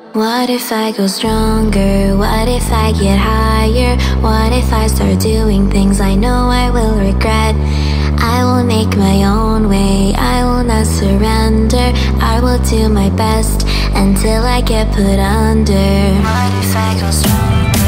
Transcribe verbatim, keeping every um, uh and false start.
What if I go stronger? What if I get higher? What if I start doing things I know I will regret? I will make my own way, I will not surrender. I will do my best until I get put under. What if I go stronger?